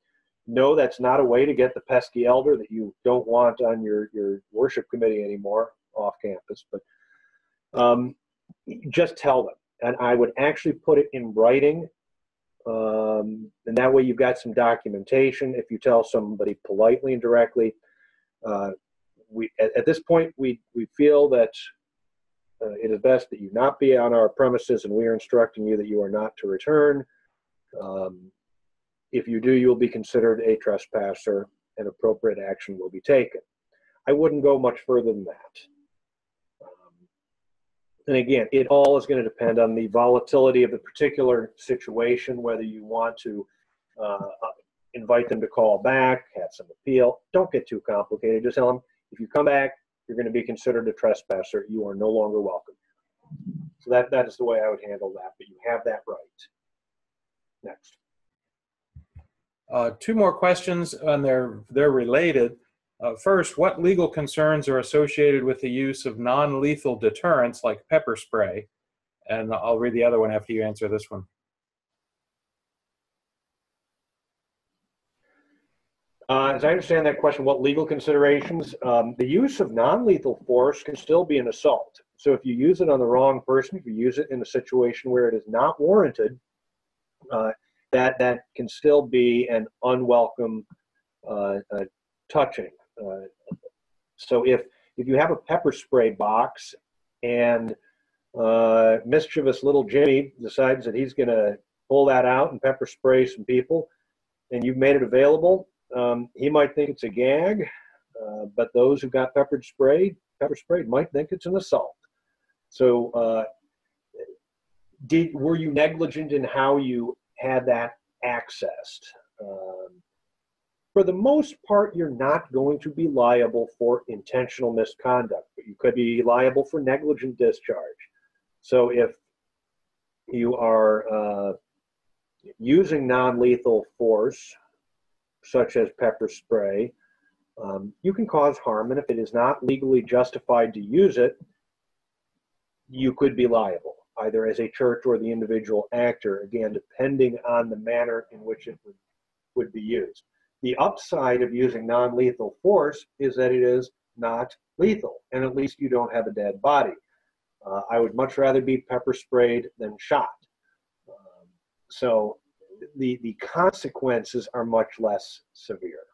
no, that's not a way to get the pesky elder that you don't want on your, your worship committee anymore off campus, but um, just tell them. And I would actually put it in writing, um, and that way you've got some documentation. If you tell somebody politely and directly, uh, we at, at this point, we, we feel that uh, it is best that you not be on our premises, and we are instructing you that you are not to return. Um, if you do, you'll be considered a trespasser, and appropriate action will be taken. I wouldn't go much further than that. Um, and again, it all is going to depend on the volatility of the particular situation, whether you want to uh, invite them to call back, have some appeal. Don't get too complicated. Just tell them, if you come back, you're going to be considered a trespasser. You are no longer welcome. So that, that is the way I would handle that, but you have that right. Next. Uh, two more questions, and they're, they're related. Uh, first, what legal concerns are associated with the use of non-lethal deterrents like pepper spray? And I'll read the other one after you answer this one. Uh, as I understand that question, what legal considerations? Um, the use of non-lethal force can still be an assault. So if you use it on the wrong person, if you use it in a situation where it is not warranted, uh, that, that can still be an unwelcome uh, uh, touching. Uh, so if, if you have a pepper spray box and uh, mischievous little Jimmy decides that he's going to pull that out and pepper spray some people, and you've made it available, Um, he might think it's a gag, uh, but those who got peppered sprayed, pepper sprayed might think it's an assault. So uh, did, were you negligent in how you had that accessed? Um, for the most part, you're not going to be liable for intentional misconduct, but you could be liable for negligent discharge. So if you are uh, using non-lethal force, such as pepper spray, um, you can cause harm, and if it is not legally justified to use it, you could be liable, either as a church or the individual actor, again, depending on the manner in which it would, would be used. The upside of using non-lethal force is that it is not lethal, and at least you don't have a dead body. Uh, I would much rather be pepper sprayed than shot. Um, so The, the consequences are much less severe.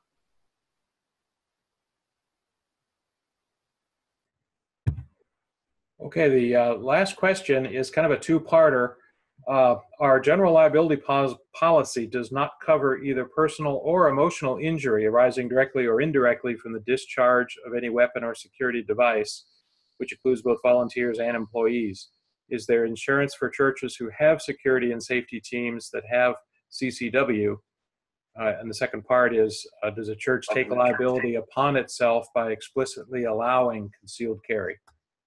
Okay, the uh, last question is kind of a two-parter. Uh, our general liability pos policy does not cover either personal or emotional injury arising directly or indirectly from the discharge of any weapon or security device, which includes both volunteers and employees. Is there insurance for churches who have security and safety teams that have C C W? Uh, and the second part is, uh, does a church take liability upon itself by explicitly allowing concealed carry?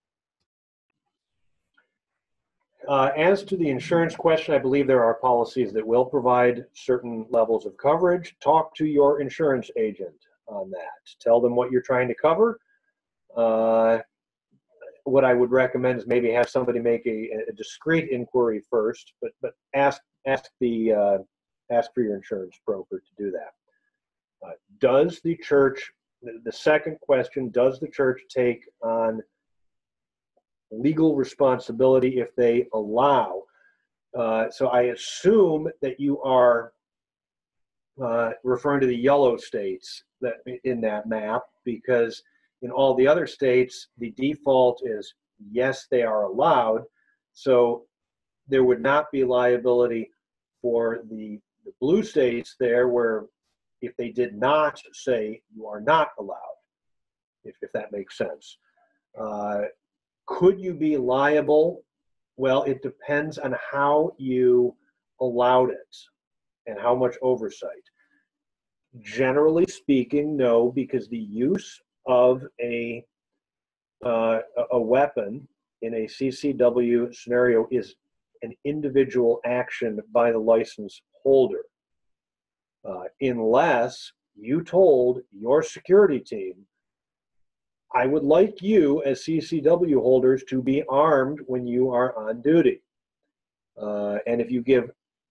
Uh, as to the insurance question, I believe there are policies that will provide certain levels of coverage. Talk to your insurance agent on that. Tell them what you're trying to cover. Uh, what I would recommend is maybe have somebody make a, a discreet inquiry first, but but ask ask the uh, ask for your insurance broker to do that. Uh, does the church, the second question, does the church take on legal responsibility if they allow? Uh, so I assume that you are uh, referring to the yellow states that in that map, because in all the other states, the default is yes, they are allowed. So there would not be liability for the, the blue states there, where if they did not say you are not allowed, if, if that makes sense. Uh, could you be liable? Well, it depends on how you allowed it and how much oversight. Generally speaking, no, because the use of a uh, a weapon in a C C W scenario is an individual action by the license holder, uh, unless you told your security team, I would like you as C C W holders to be armed when you are on duty. Uh, and if you give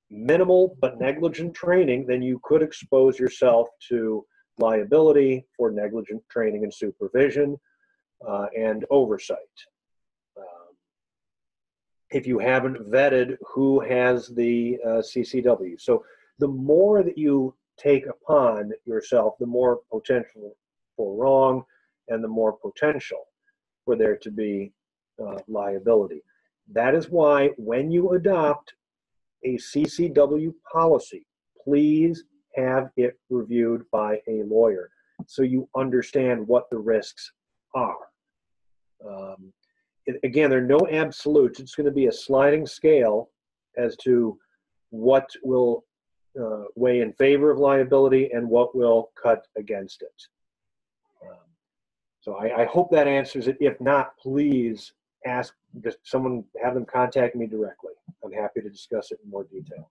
minimal but negligent training, then you could expose yourself to liability for negligent training and supervision uh, and oversight. Um, if you haven't vetted who has the uh, C C W. So the more that you take upon yourself, the more potential for wrong and the more potential for there to be uh, liability. That is why when you adopt a C C W policy, please have it reviewed by a lawyer so you understand what the risks are. Um, it, again, there are no absolutes. It's going to be a sliding scale as to what will uh, weigh in favor of liability and what will cut against it. Um, so I, I hope that answers it. If not, please ask just someone, have them contact me directly. I'm happy to discuss it in more detail.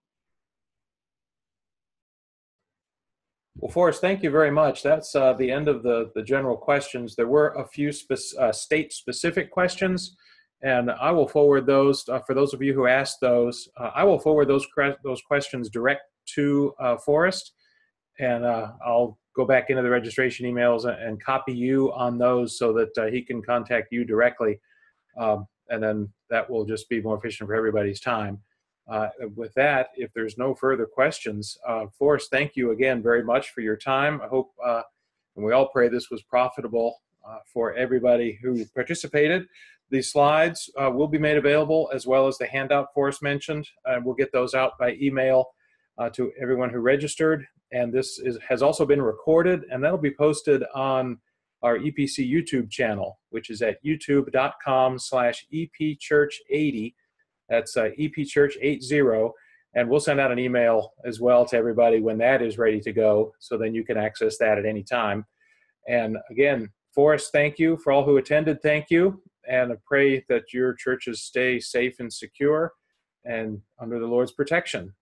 Well, Forrest, thank you very much. That's uh, the end of the, the general questions. There were a few spe- uh, state-specific questions, and I will forward those, uh, for those of you who asked those, uh, I will forward those, those questions direct to uh, Forrest, and uh, I'll go back into the registration emails and, and copy you on those so that uh, he can contact you directly, um, and then that will just be more efficient for everybody's time. Uh, with that, if there's no further questions, uh, Forrest, thank you again very much for your time. I hope, uh, and we all pray this was profitable uh, for everybody who participated. These slides uh, will be made available as well as the handout Forrest mentioned. Uh, we'll get those out by email uh, to everyone who registered. And this is, has also been recorded, and that'll be posted on our E P C YouTube channel, which is at youtube.com slash epchurch80. That's uh, epchurch eighty, and we'll send out an email as well to everybody when that is ready to go, so then you can access that at any time. And again, Forrest, thank you. For all who attended, thank you, and I pray that your churches stay safe and secure and under the Lord's protection.